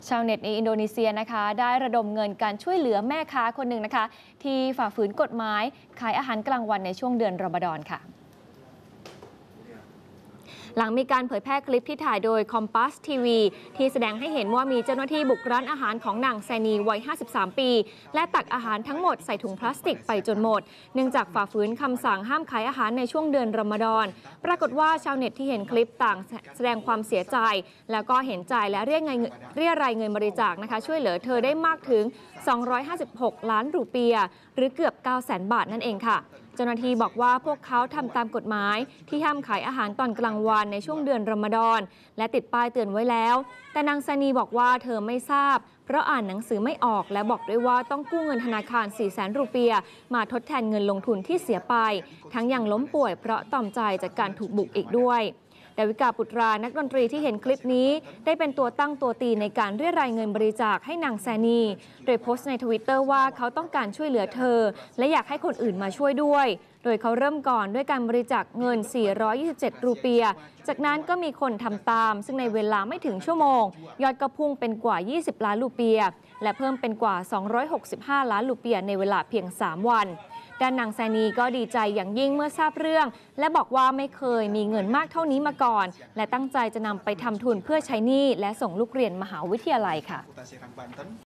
ชาวเน็ตในอินโดนีเซียนะคะได้ระดมเงินการช่วยเหลือแม่ค้าคนหนึ่งนะคะที่ฝ่าฝืนกฎหมายขายอาหารกลางวันในช่วงเดือนรอมฎอนค่ะหลังมีการเผยแพร่คลิปที่ถ่ายโดย Kompas TV ที่แสดงให้เห็นว่ามีเจ้าหน้าที่บุกร้านอาหารของนางแซนีวัย 53 ปี และตักอาหารทั้งหมดใส่ถุงพลาสติกไปจนหมดเนื่องจากฝ่าฝืนคำสั่งห้ามขายอาหารในช่วงเดือนรอมฎอนปรากฏว่าชาวเน็ตที่เห็นคลิปต่างแสดงความเสียใจแล้วก็เห็นใจและเรียรายเงินบริจาคนะคะช่วยเหลือเธอได้มากถึง 256 ล้านรูเปียห์หรือเกือบ 900,000 บาทนั่นเองค่ะเจ้าหน้าที่บอกว่าพวกเขาทำตามกฎหมายที่ห้ามขายอาหารตอนกลางวันในช่วงเดือนรอมฎอนและติดป้ายเตือนไว้แล้วแต่นางซานีบอกว่าเธอไม่ทราบเพราะอ่านหนังสือไม่ออกและบอกด้วยว่าต้องกู้เงินธนาคาร 400,000 รูเปียห์มาทดแทนเงินลงทุนที่เสียไปทั้งยังล้มป่วยเพราะตอมใจจากการถูกบุกอีกด้วยดาวิกาปุตรานักดนตรีที่เห็นคลิปนี้ได้เป็นตัวตั้งตัวตีในการเรียรายเงินบริจาคให้นางแซนีโดยโพสต์ใน Twitter ว่าเขาต้องการช่วยเหลือเธอและอยากให้คนอื่นมาช่วยด้วยโดยเขาเริ่มก่อนด้วยการบริจาคเงิน 427 รูเปียห์จากนั้นก็มีคนทำตามซึ่งในเวลาไม่ถึงชั่วโมงยอดก็พุ่งเป็นกว่า 20 ล้านรูเปียห์และเพิ่มเป็นกว่า 265 ล้านรูเปียห์ในเวลาเพียง 3 วันด้านนางแซนีก็ดีใจอย่างยิ่งเมื่อทราบเรื่องและบอกว่าไม่เคยมีเงินมากเท่านี้มาก่อนและตั้งใจจะนำไปทำทุนเพื่อใช้หนี้และส่งลูกเรียนมหาวิทยาลัยค่ะ